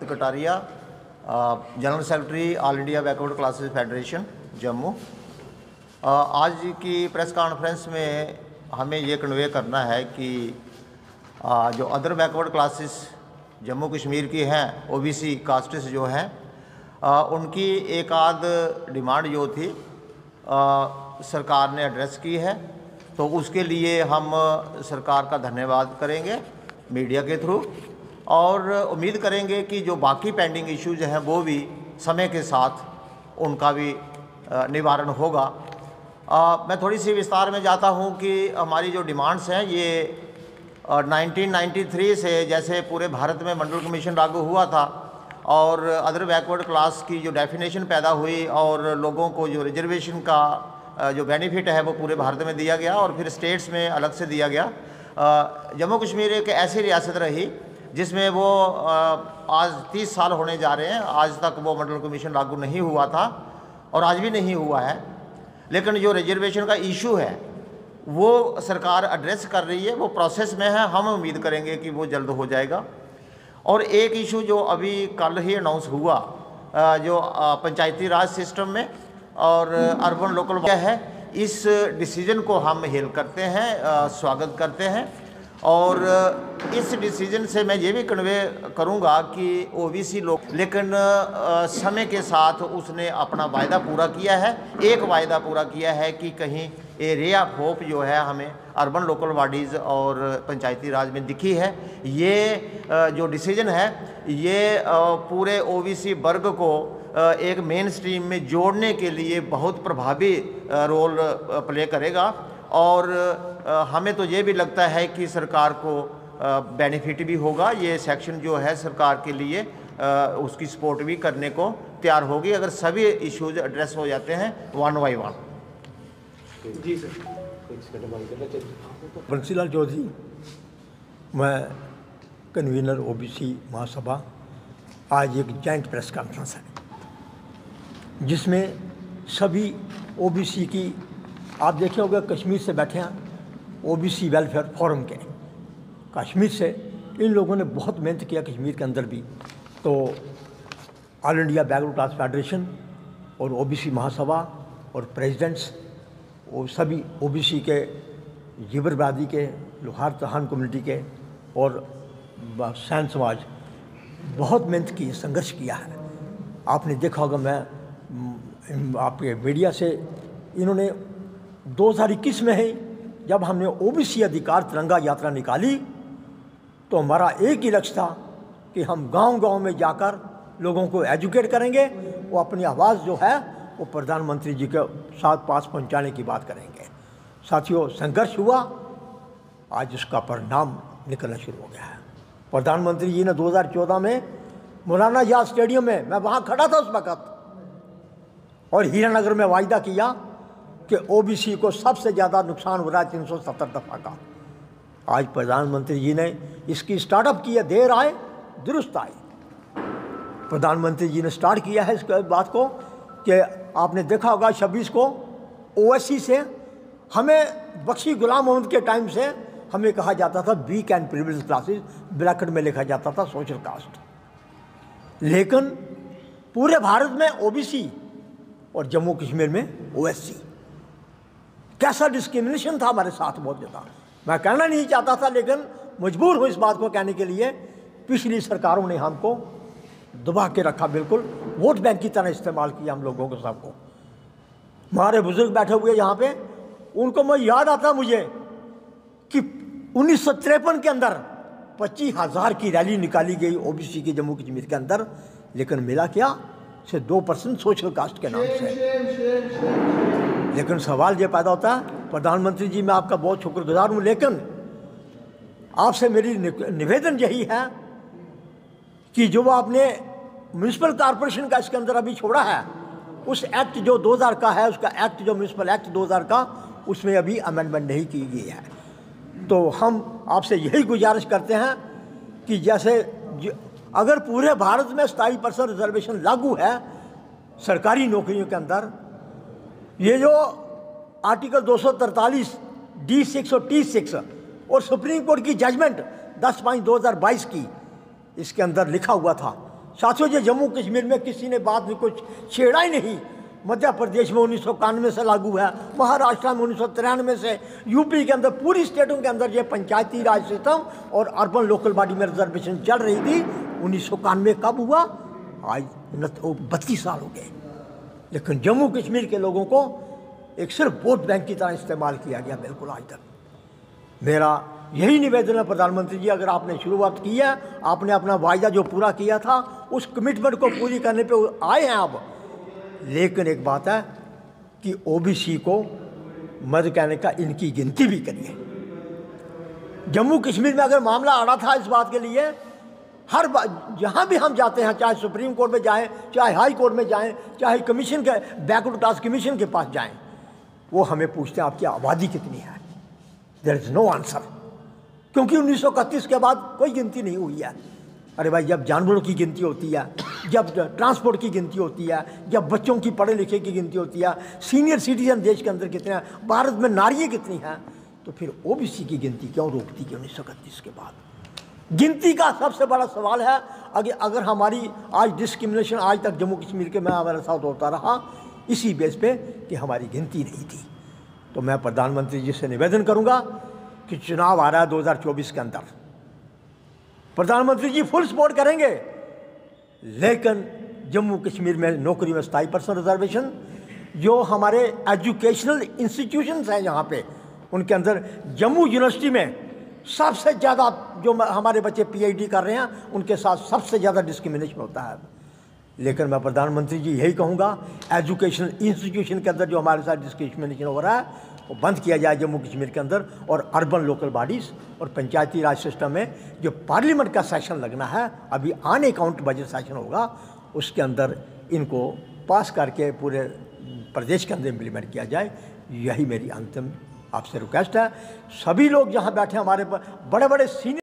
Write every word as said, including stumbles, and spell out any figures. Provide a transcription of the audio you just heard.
Kataria, general secretary all India backward classes federation Jammu. आज की press conference में हमें ये कन्वे करना है कि जो other backward classes Jammu Kashmir की हैं, ओबीसी कास्ट्स जो हैं, उनकी एक आध डिमांड जो थी आ, सरकार ने एड्रेस की है, तो उसके लिए हम सरकार का धन्यवाद करेंगे मीडिया के थ्रू, और उम्मीद करेंगे कि जो बाकी पेंडिंग इश्यूज हैं वो भी समय के साथ उनका भी निवारण होगा। आ, मैं थोड़ी सी विस्तार में जाता हूं कि हमारी जो डिमांड्स हैं ये नाइनटीन नाइंटी थ्री से जैसे पूरे भारत में मंडल कमीशन लागू हुआ था और अदर बैकवर्ड क्लास की जो डेफिनेशन पैदा हुई और लोगों को जो रिजर्वेशन का जो बेनिफिट है वो पूरे भारत में दिया गया और फिर स्टेट्स में अलग से दिया गया। जम्मू कश्मीर एक ऐसी रियासत रही जिसमें वो आज तीस साल होने जा रहे हैं, आज तक वो मंडल कमीशन लागू नहीं हुआ था और आज भी नहीं हुआ है। लेकिन जो रिजर्वेशन का इशू है वो सरकार एड्रेस कर रही है, वो प्रोसेस में है, हम उम्मीद करेंगे कि वो जल्द हो जाएगा। और एक इशू जो अभी कल ही अनाउंस हुआ, जो पंचायती राज सिस्टम में और अर्बन लोकल है, इस डिसीजन को हम हेल करते हैं, स्वागत करते हैं। और इस डिसीजन से मैं ये भी कन्वे करूँगा कि ओबीसी लोग, लेकिन समय के साथ उसने अपना वायदा पूरा किया है। एक वायदा पूरा किया है कि कहीं ए रे ऑफ होप जो है हमें अर्बन लोकल बॉडीज़ और पंचायती राज में दिखी है। ये जो डिसीजन है ये पूरे ओबीसी वर्ग को एक मेन स्ट्रीम में जोड़ने के लिए बहुत प्रभावी रोल प्ले करेगा और हमें तो ये भी लगता है कि सरकार को बेनिफिट भी होगा। ये सेक्शन जो है सरकार के लिए उसकी सपोर्ट भी करने को तैयार होगी अगर सभी इश्यूज एड्रेस हो जाते हैं वन बाई वन। जी सर। बंसीलाल चौधरी, मैं कन्वीनर ओबीसी महासभा। आज एक जॉइंट प्रेस कॉन्फ्रेंस है जिसमें सभी ओबीसी की, आप देखे होंगे कश्मीर से बैठे हैं ओबीसी वेलफेयर फोरम के, कश्मीर से इन लोगों ने बहुत मेहनत किया कश्मीर के अंदर भी। तो all India backward class federation और ओबीसी महासभा और प्रेसिडेंट्स और सभी ओबीसी के जिबर बरादरी के, लोहार तहान कम्युनिटी के और सैन समाज बहुत मेहनत की, संघर्ष किया है। आपने देखा होगा, मैं आपके मीडिया से, इन्होंने दो हज़ार इक्कीस में ही जब हमने ओबीसी अधिकार तिरंगा यात्रा निकाली तो हमारा एक ही लक्ष्य था कि हम गांव-गांव में जाकर लोगों को एजुकेट करेंगे, वो अपनी आवाज़ जो है वो प्रधानमंत्री जी के साथ पास पहुंचाने की बात करेंगे। साथियों, संघर्ष हुआ, आज उसका परिणाम निकलना शुरू हो गया है। प्रधानमंत्री जी ने दो हज़ार चौदह में मौलाना आज़ाद स्टेडियम में, मैं वहाँ खड़ा था उस वक़्त, और हीरानगर में वायदा किया कि ओबीसी को सबसे ज़्यादा नुकसान हो रहा है तीन सौ सत्तर दफ़ा का। आज प्रधानमंत्री जी ने इसकी स्टार्टअप किया, देर आए दुरुस्त आए। प्रधानमंत्री जी ने स्टार्ट किया है इस बात को कि आपने देखा होगा छब्बीस को ओएससी से हमें बख्शी गुलाम मोहम्मद के टाइम से हमें कहा जाता था weak and privilege classes, bracket में लिखा जाता था सोशल कास्ट। लेकिन पूरे भारत में ओबीसी और जम्मू कश्मीर में ओएससी, कैसा डिस्क्रिमिनेशन था हमारे साथ, बहुत ज़्यादा। मैं कहना नहीं चाहता था लेकिन मजबूर हूँ इस बात को कहने के लिए। पिछली सरकारों ने हमको दबा के रखा, बिल्कुल वोट बैंक की तरह इस्तेमाल किया हम लोगों को, सबको। हमारे बुजुर्ग बैठे हुए यहाँ पे, उनको मैं याद आता मुझे कि उन्नीस सौ तिरपन के अंदर पच्चीस हज़ार की रैली निकाली गई ओबीसी की जम्मू कश्मीर के अंदर, लेकिन मिला क्या, से दो परसेंट सोशल कास्ट के नाम से। लेकिन सवाल ये पैदा होता है, प्रधानमंत्री जी मैं आपका बहुत शुक्रगुजार हूँ, लेकिन आपसे मेरी निवेदन यही है कि जो आपने म्यूनसिपल कॉरपोरेशन का इसके अंदर अभी छोड़ा है, उस एक्ट जो दो हज़ार का है, उसका एक्ट जो म्यूनसिपल एक्ट दो हज़ार का, उसमें अभी अमेंडमेंट नहीं की गई है। तो हम आपसे यही गुजारिश करते हैं कि जैसे अगर पूरे भारत में सताईस परसेंट रिजर्वेशन लागू है सरकारी नौकरियों के अंदर, ये जो आर्टिकल दो सौ तैंतालीस डी सिक्स और टी सिक्स और सुप्रीम कोर्ट की जजमेंट दस पाँच दो हज़ार बाईस की, इसके अंदर लिखा हुआ था साथियों, ये जम्मू कश्मीर में किसी ने बात में कुछ छेड़ा ही नहीं। मध्य प्रदेश में उन्नीस सौ इक्यानवे से लागू है, महाराष्ट्र में उन्नीस सौ तिरानवे से, यूपी के अंदर पूरी स्टेटों के अंदर ये पंचायती राज सिस्टम और अर्बन लोकल बॉडी में रिजर्वेशन चल रही थी। उन्नीस सौ इक्यानवे कब हुआ? आज बत्तीस साल हो गए। लेकिन जम्मू कश्मीर के लोगों को एक सिर्फ वोट बैंक की तरह इस्तेमाल किया गया, बिल्कुल आज तक। मेरा यही निवेदन है प्रधानमंत्री जी, अगर आपने शुरुआत की है, आपने अपना वायदा जो पूरा किया था उस कमिटमेंट को पूरी करने पे आए हैं अब। लेकिन एक बात है कि ओबीसी को मत कहने का इनकी गिनती भी करिए। जम्मू कश्मीर में अगर मामला अड़ा था इस बात के लिए, हर बार जहाँ भी हम जाते हैं, चाहे सुप्रीम कोर्ट में जाएं, चाहे हाई कोर्ट में जाएं, चाहे कमीशन के बैकवर्ड क्लास कमीशन के पास जाएं, वो हमें पूछते हैं आपकी आबादी कितनी है। देयर इज़ नो आंसर, क्योंकि उन्नीस सौ इकतीस के बाद कोई गिनती नहीं हुई है। अरे भाई, जब जानवरों की गिनती होती है, जब ट्रांसपोर्ट की गिनती होती है, जब बच्चों की पढ़े लिखे की गिनती होती है, सीनियर सिटीजन देश के अंदर कितने हैं, भारत में नारियाँ कितनी हैं, तो फिर ओबीसी की गिनती क्यों रोकती है उन्नीस सौ इकतीस के बाद? गिनती का सबसे बड़ा सवाल है। अगर अगर हमारी आज डिस्क्रिमिनेशन आज तक जम्मू कश्मीर के में हमारे साथ होता रहा इसी बेस पे कि हमारी गिनती नहीं थी। तो मैं प्रधानमंत्री जी से निवेदन करूंगा कि चुनाव आ रहा है दो हज़ार चौबीस के अंदर, प्रधानमंत्री जी फुल सपोर्ट करेंगे, लेकिन जम्मू कश्मीर में नौकरी में स्थायी पर्सन रिजर्वेशन, जो हमारे एजुकेशनल इंस्टीट्यूशंस हैं यहाँ पे, उनके अंदर जम्मू यूनिवर्सिटी में सबसे ज़्यादा जो हमारे बच्चे पीएचडी कर रहे हैं उनके साथ सबसे ज़्यादा डिस्क्रिमिनेशन होता है। लेकिन मैं प्रधानमंत्री जी यही कहूँगा, एजुकेशनल इंस्टीट्यूशन के अंदर जो हमारे साथ डिस्क्रिमिनेशन हो रहा है वो बंद किया जाए जम्मू कश्मीर के अंदर। और अर्बन लोकल बॉडीज़ और पंचायती राज सिस्टम में जो पार्लियामेंट का सेशन लगना है, अभी आने काउंट बजट सेशन होगा, उसके अंदर इनको पास करके पूरे प्रदेश के अंदर इम्प्लीमेंट किया जाए। यही मेरी अंतिम आपसे रिक्वेस्ट है। सभी लोग जहाँ बैठे हमारे बड़े बड़े सीनियर